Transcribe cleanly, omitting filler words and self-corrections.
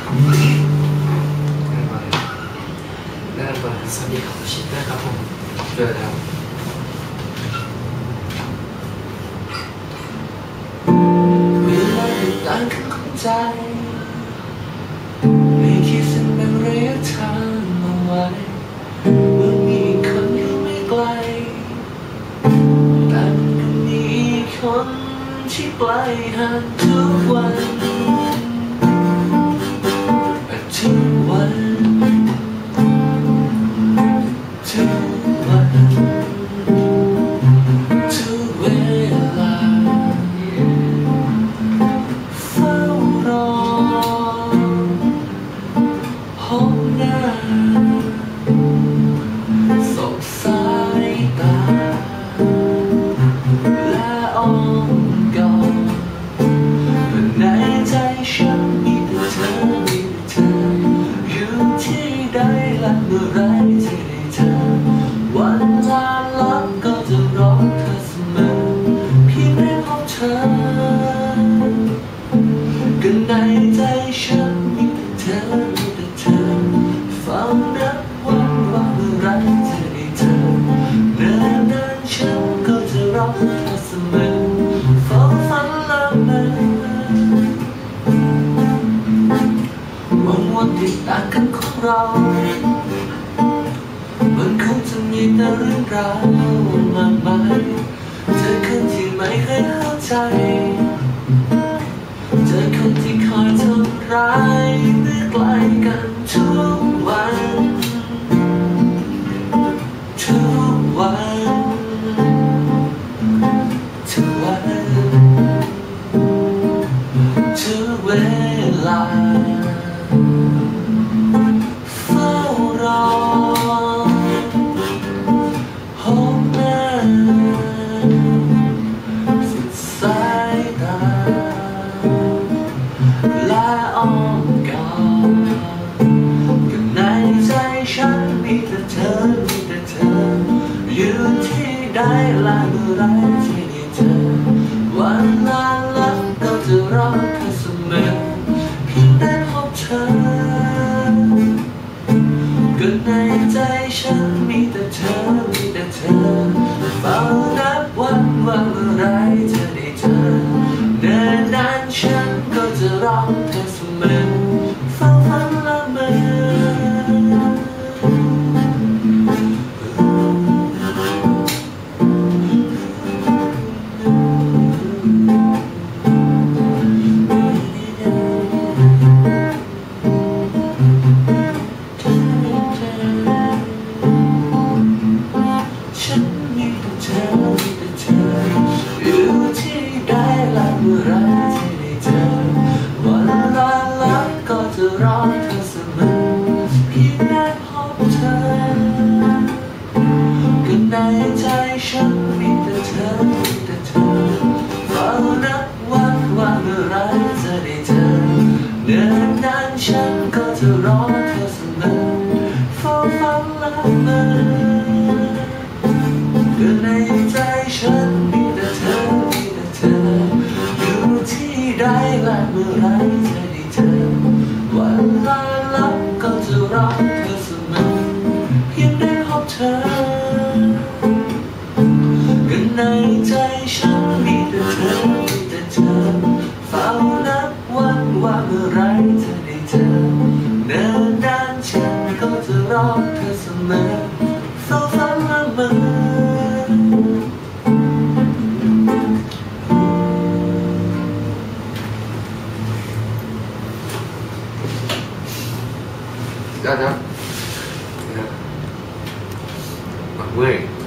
ได้มาสวัสดีครับชิดนะครับผมเจอแล้วเวลาติดตามของใจไม่คิดเส้นแบ่งระยะทางเอาไว้เมื่อมีคนอยู่ไม่ไกลแต่มันก็มีคนที่ไกลห่างทุกวันทุกวันทุกวันทุกเวลาเฝ้ารอพบหน้าสบสายตาและอ้อมกอดแต่ในใจฉันมีแต่เธอมีแต่เธออยู่ที่ใดและเมื่อไรที่ได้เจอวันลาลับก็จะรอเธอเสมอเพียงได้พบเธอก็ในใจฉันมีแต่เธอมีแต่เธอเฝ้านับวันว่าเมื่อไรจะได้เจอเนิ่นนานฉันก็จะรอเธอเสมอเฝ้าฝันละเมอวันที่ต่างกันของเรามันคงจะมีแต่เรื่องราวมากมายเจอคนที่ไม่เคยเข้าใจเจอคนที่คอยทำร้ายเมื่อใกล้กันทุกวันทุกวันทุกวันทุกเวลาเฝ้ารอพบหน้าสุดสายตาและอ้อมกอดก็ในใจฉันมีแต่เธอมีแต่เธออยู่ที่ใดและเมื่อไรที่ได้เจอวันลาลับก็จะรอเธอเสมอเพียงได้พบเธอก็ในใจฉันมีแต่เธอมีแต่เธอเฝ้านับวันว่าเมื่อไรจะได้เจอเนิ่นนานฉันก็จะรอเธอเสมอเฝ้าฝันละเมอรอเธอเสมอเพียงได้พบเธอก็ในใจฉันมีแต่เธอมีแต่เธอเฝ้านับวันว่าเมื่อไรจะได้เจอเนิ่นนานฉันก็จะรอเธอเสมอเฝ้าฝันละเมอก็ในใจฉันมีแต่เธอมีแต่เธออยู่ที่ใดและเมื่อไรจะได้เจอวันลาลับก็จะรอเธอเสมอเพียงได้พบเธอก็ในใจฉันมีแต่เธอมีแต่เธอเฝ้านับวันว่าเมื่อไรจะได้เจอเนิ่นนานฉันก็จะรอเธอเสมอเฝ้าฝันละเมอได้ครับหมักเว้ย